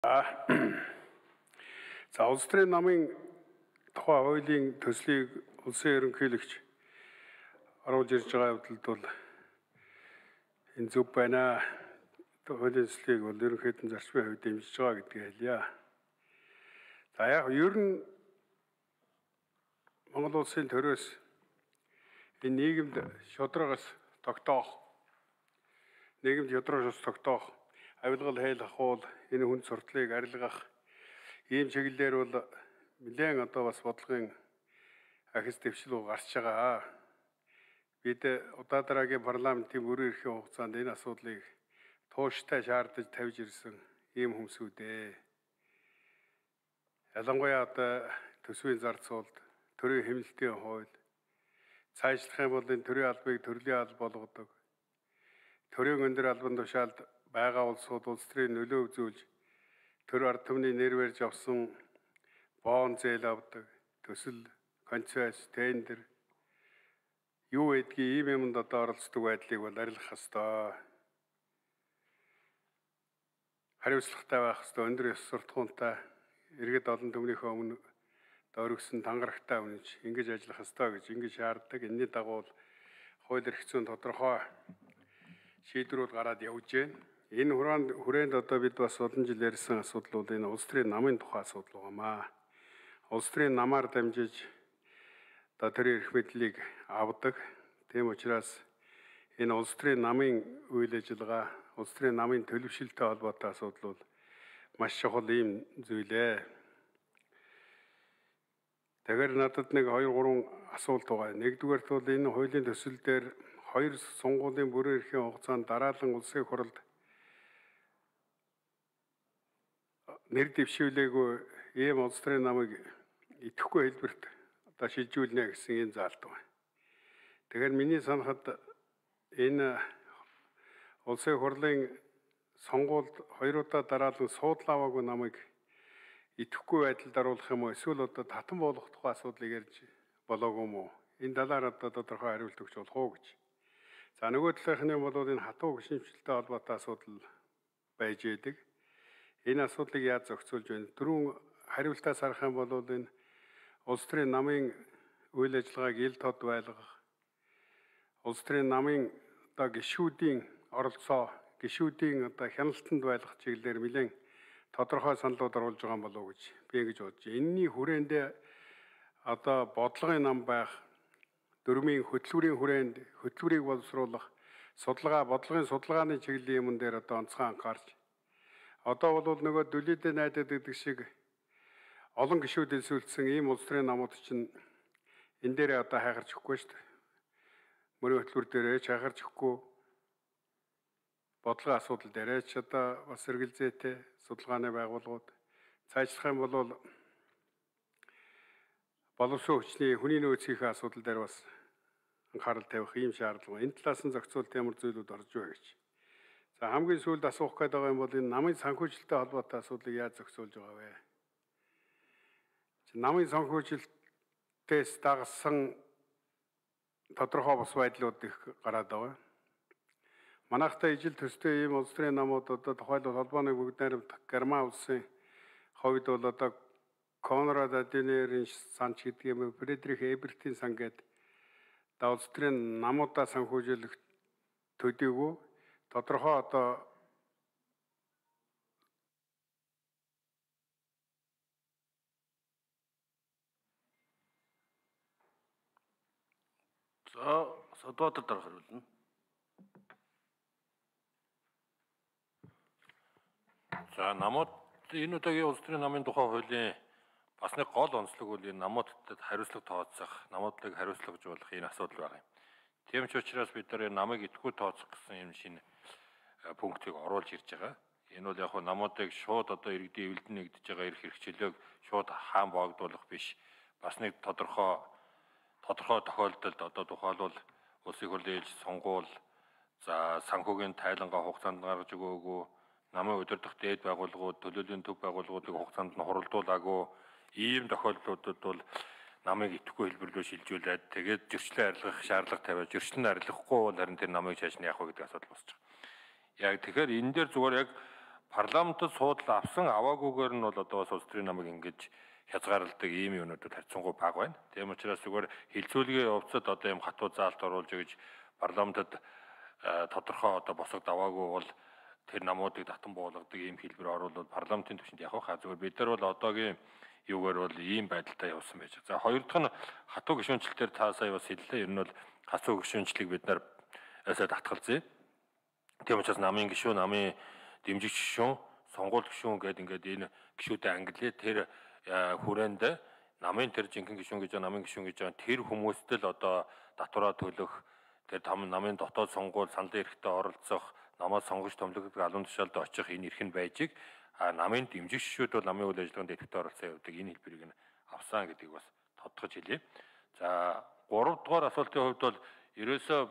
За улс төрийн намын тухай хуулийн төслийг улсын ерөнхийлөгч оруулж ирж байгаа явдалд бол энэ зөв байна. Хуулийн төслийг бол ерөнхийдөө зарчмын хувьд дэмжиж байгаа гэдгийг хэлье. За яг ер нь Монгол улсын төрөөс энэ нийгэмд шударгаас тогтоох, авилгал хэл ахуул, энэ хүнд сурталыг арилгах ийм чиглэлээр бол нэлээд одоо бас бодлогын ахис дэвшил гарч байгаа. Бид удаа дараагийн парламентын бүрэн эрхийн хугацаанд энэ асуудлыг тууштай шаардаж тавьж ирсэн ийм хүмүүсүүд ээ. Ялангуяа одоо төсвийн зар цуулт, төрийн хэмнэлтийн хууль, цаашлах юм бол энэ төрийн албыг төрлийн алба болгодог. Төрийн өндөр албан тушаалд байгаа улсууд улс төрийн нөлөө үзүүлж төр ард түмний нэр барьж авсан боон зээл авдаг, төсөл, концесс, тендер юу гэдгийг ийм юмд одоо оролцдог байдлыг бол арилгах ёстой. Хариуцлагатай байх ёстой, өндөр ёс суртахуунтай, иргэд олон түмнийхөө өмнө өргөсөн тангарагтай үнэж ингэж ажиллах ёстой гэж ингэж шаарддаг. Энэний дагуу хууль эрх зүйн тодорхой шийдвэрүүд гараад явж байна. Энэ хүрээнд одоо бид бас олон жил ярьсан асуудал бол энэ улс төрийн намын тухай асуудал байнамаа. Улс төрийн намаар дамжиж одоо төрийн эрх мэдлийг авдаг. Тийм учраас энэ улс төрийн намын үйл ажиллагаа, улс төрийн намын төлөвшөлтөй холбоотой асуудал бол маш чухал ийм зүйлээ. Тэгэхээр надад нэг 2-3 асуулт байгаа. Нэгдүгээрт бол энэ хуулийн төсөл дээр 2 сонгуулийн бүрэн эрхийн хугацаанд дараалан улсын хурлд нэр дэвшүүлээгүй ийм улс төрийн намыг идэвхгүй хэлбэрт одоо шилжүүлнэ гэсэн энэ заалт байна. Тэгэхээр миний санахад энэ улсын хурлын сонгуульд 2 удаа дараалан суудлаа аваагүй намыг идэвхгүй байдалд оруулах юм уу? Эсвэл одоо татан буулгах тухай асуудлыг ярьж болоогүй юм уу? Энэ талаар одоо тодорхой хариулт өгч болох уу гэж. За нөгөө талынхны бол энэ хатуу гişмжлэлтэй холбоотой асуудал байж идэг. Энэ асуудлыг яаж зохицуулж байна? Түрүүн хариултаас харах юм бол энэ улс төрийн намын үйл ажиллагааг ил тод байлгах, улс төрийн намын одоо гишүүдийн оролцоо, гишүүдийн одоо хяналтанд байлгах чиглэлээр нэлээд тодорхой саналууд оруулж байгаа юм болов уу гэж би ингэж бодож байна. Энэний хүрээндээ одоо бодлогын нам байх, дөрмийн хөтөлбөрийн хүрээнд хөтөлбөрийг боловсруулах, бодлогын судалгааны чиглэлийн юм дээр одоо онцгой анхаарч одоо бол нөгөө дүлийдээ найдаад гэдэг шиг олон гишүүд элсүүлсэн ийм улс төрийн намууд чинь энэ дээрээ одоо хайгарч өгөхгүй шүү дээ. Мөрийн хөтөлбөр дээрээ ч хайгарч өгөхгүй, бодлогын асуудал дээрээ ч одоо бас эргэлзээтэй судалгааны байгууллагууд цаашлах юм бол боловсон хүчний хүний нөөцийн асуудал дээр бас анхаарал тавих ийм шаардлага. Энэ талаас нь зохицуулт ямар зүйлүүд орж байгаа гэж. За хамгийн сүүлд асуух гээд байгаа юм бол энэ намын санхүүжилттэй холбоотой асуудлыг яаж зохицуулж байгаа вэ? Намын санхүүжилтээс дагсан тодорхой бус байдлууд их гараад байгаа. Манайхтай ижил төстэй ийм улс төрийн намууд одоо тухайлбал холбооны бүгд найрамдах Герман улсын хувьд бол одоо Конрад Аденерийн сан ч гэдэг юм уу, Фридрих Эбертийн сан гэдэг улс төрийн намуудаа санхүүжүүлэх төдийгүй тодорхой одоо Содбаатар дарга хариулна. За намууд энэ удаагийн улс төрийн намын тухай хуулийн бас нэг гол онцлог бол энэ намуудад хариуцлага тооцох, намуудлыг хариуцлагажуулах энэ асуудал байна. Тийм ч учраас бид нар намыг идэвгүй тооцох гэсэн юм шинэ пунктыг оруулж ирж байгаа. Энэ бол яг намуудыг шууд одоо иргэдийн эвлэлд нэгдэж байгаа эрх хэрэгчлөөг шууд хаан боогдуулах биш. Бас нэг тодорхой тохиолдолд одоо тухайлбал улсын хурлын ээлж сонгуул, за санхүүгийн тайлангаа хугацаанд гаргаж өгөөгүй, намын удирдах дээд байгууллагууд, төлөөлийн төв байгууллагуудыг хугацаанд нь хуралдуулаагүй ийм тохиолдлуудад бол намыг идэвгүй хэлбэрлөө шилжүүлээд тэгээд зөрчлөө арилгах шаардлага тавиад зөрчлөн арилгахгүй бол харин тэр намыг чааш нь яах вэ гэдэг асуудал босч байгаа. Яг тэгэхээр энэ дээр зүгээр яг парламентд суудлаа авсан аваагүйгээр нь бол одоо бас улс төрийн намыг ингэж хязгаарладаг ийм юмнуудад харьцангуй бага байна. Тийм учраас зүгээр хилцүүлгийн явцад одоо ийм хатуу заалт оруулж өгж парламентд тодорхой одоо босог даваагүй бол тэр намуудыг татан буулгадаг ийм хэлбэр оруулаад парламентын түвшинд явах хаа зүгээр бид нар бол одоогийн юугаар бол ийм байдалтай явсан байж байгаа. За хоёр дахь нь хатуу гишүүнчлэлтээр та сая бас хэллээ. Ер нь бол хатуу гишүүнчлэлийг бид нар татгалзъя. Тийм учраас намын гишүүн, намын дэмжигч гишүүн, сонгуульд гишүүн гэдэг ингээд энэ гишүүдэд ангилээ. Тэр хүрээнд намын тэр жинхэнэ гишүүн гэж намын гишүүн гэж тэр хүмүүстээ л одоо татвараа төлөх, тэр намын дотоод сонгуул саналын эрхтээ оролцох, намаас сонгож томилогддог албан тушаалд очих энэ эрх нь байж намын дэмжигч гишүүд бол намын үйл ажиллагаанд идэвхтэй оролцсон явдаг энэ хэлбэрийг нь авсан гэдгийг бас тодтогч хэлье. За 3 дугаар асуултын хувьд бол ерөөсөө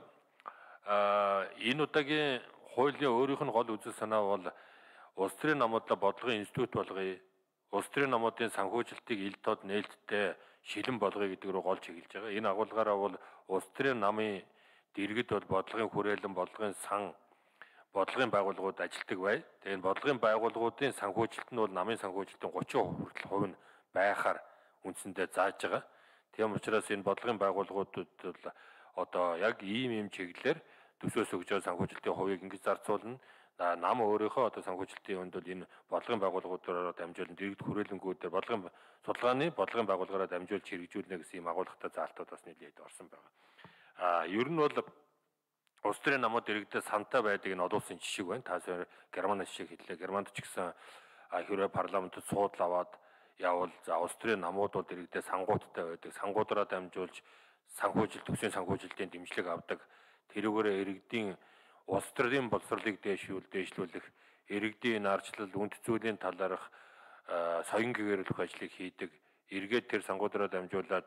энэ удаагийн хуулийн өөрийнх нь гол үзэл санаа бол улс төрийн намуудлаа бодлогын институт болгоё. Улс төрийн намуудын санхүүжилтийг ил тод нээлттэй шилэн болгоё гэдэг рүү гол чиглэж байгаа. Энэ агуулгаараа бол улс төрийн намын дэргэд бол бодлогын хүрээлэн, бодлогын сан, бодлогын байгууллагууд ажилтдаг бай. Тэгээд бодлогын байгууллагуудын санхүүжилт нь бол намын санхүүжилтийн 30% хүртэл нь байхаар үндсэндээ зааж байгаа. Тийм учраас энэ бодлогын байгууллагуудад бол одоо яг ийм чиглэлээр төсөөс өгж санхүүжилтийн хувийг ингэж зарцуулна. Нам өөрийнхөө одоо санхүүжилтийн өнд бол энэ бодлогын байгууллагуудаараа дамжуулан дэргэд хүрээлэнгүүдээр бодлогын судалгааны бодлогын байгууллагаараа дамжуулж хэрэгжүүлнэ гэсэн ийм агуулгатай заалтууд бас нэлээд орсон байгаа. Ер нь бол улс төрийн намууд иргэдэд сантай байдаг энэ олон улсын жишээ байна. Та сая Германы жишээг хэллээ. Германд ч гэсэн хэрвээ парламентд суудл аваад явал за улс төрийн намууд бол иргэдэд сангуудтай байдаг. Сангуудаараа дамжуулж санхүүжилт, төсвийн санхүүжилтийн дэмжлэг авдаг. Тэрүүгээр иргэдийн улс төрийн боловсролыг дээшлүүлэх, иргэдийн арчлал, үнд цэцүүлийн талаарх соён гэгэрүүлэх ажлыг хийдэг. Эргээд тэр сангуудаараа дамжуулаад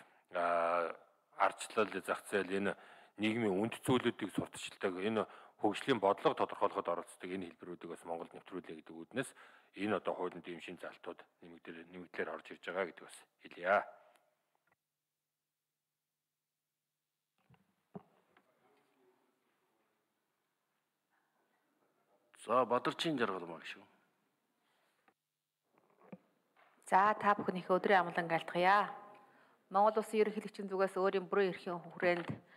арчлал, зах зээл энэ нийгмийн үнд цэцүүлүүдийг сурталчилдаг. Энэ хөгжлийн бодлого тодорхойлоход оролцдог энэ хэлбэрүүдийг бас Монголд нэвтрүүлээ гэдэг үүднээс энэ одоо хуулийн дэм шин залтууд нэмэгдэлээр орж ирж байгаа гэдэг бас хэлье. За Бадарчин Жаргалмаа гişүү. За та бүхнийхээ өдрийн амгалан айлтгая. Монгол Улсын ерөнхийлөгчийн зүгээс өөрийн бүрэн эрхийн хүрээнд